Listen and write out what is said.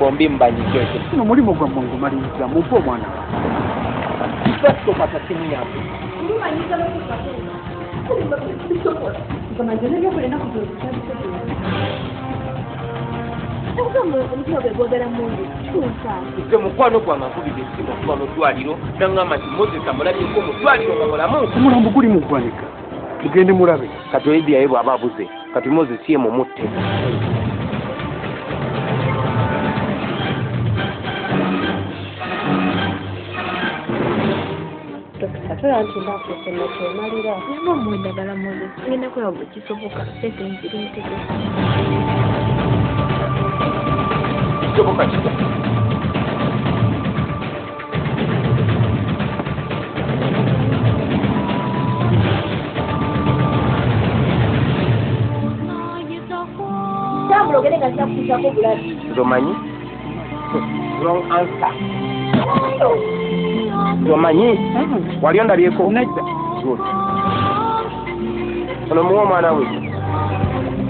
bombi mbanyijo ekyo. Kino mulimu gwammwe ngumaliriza mumpe omwana Topata simu yange. Nze mukwano gwange nkubira essimu okuva mu ddwaliro naŋŋamba nti Moses amulabyeko mu ddwaliro nga mulamu. omulambo guli mu ggwanika tugende mulabe kati Olivia ye bw'aba abuze kati Moses ye mumutte. Atwala nti ndafuuse nakyemalira naye omwendagala Moses ngenda kulaba bwe kisoboka sente nzirintege kisoboka kitya? tambulogere nga kyakuzaako bulabi Ndomanyi? Wrong answer. Ndomanyi? Wali ondabyeko? nedda Good. Ono muwa omwana we.